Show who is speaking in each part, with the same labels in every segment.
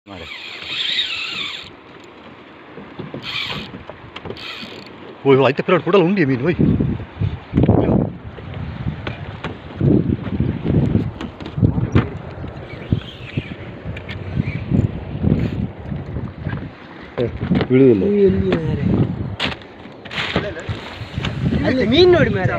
Speaker 1: ಮಾರೆ ಓಯ್ ಆಯ್ತು ಪಿರಾಡ್ ಕೊಡಲ್ಲ ಉಂಡಿ ಮೀನು ಓಯ್ ಬೀಳುವುದಿಲ್ಲ
Speaker 2: ಅಲ್ಲಿ ಮೀನು ನೋಡಿ ಮಾರೆ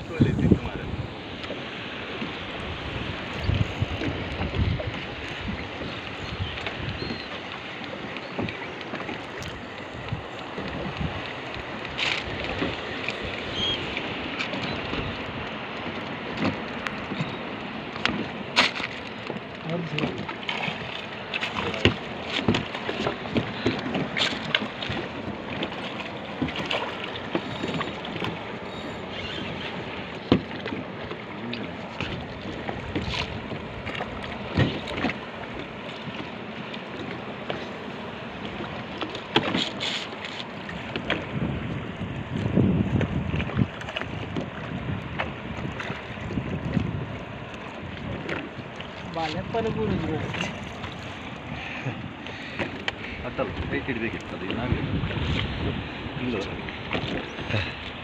Speaker 2: ಬಾಳೆಪ್ಪನ ಬೂರುದು
Speaker 1: ಅತ್ತಲ್ಲ ಕೈ ಹಿಡಿಬೇಕಿತ್ತು ಅದು ನಾವೇ ಇಲ್ಲ